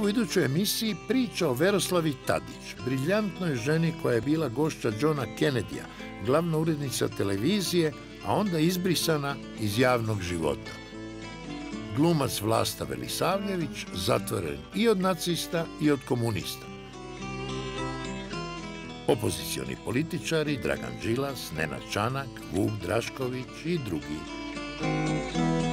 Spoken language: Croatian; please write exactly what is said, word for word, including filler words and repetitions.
u idućoj emisiji priča o Veroslavi Tadić, briljantnoj ženi koja je bila gošća Johna Kennedyja, glavna urednica televizije, a onda izbrisana iz javnog života. Glumac Vlasta Velisavljević, zatvoren i od nacista i od komunista. Opozicioni političari Dragan Đilas, Nenad Čanak, Vuk Drašković i drugi.